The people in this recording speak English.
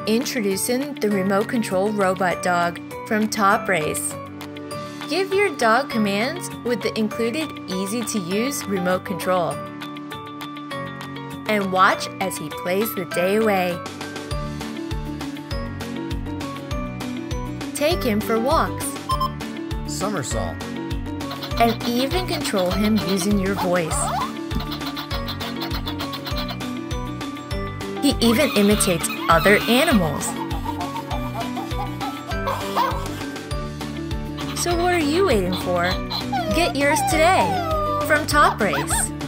Introducing the remote control robot dog from Tr-p5. Give your dog commands with the included easy-to-use remote control. And watch as he plays the day away. Take him for walks. Somersault. And even control him using your voice. He even imitates other animals. So what are you waiting for? Get yours today from Tr-p5.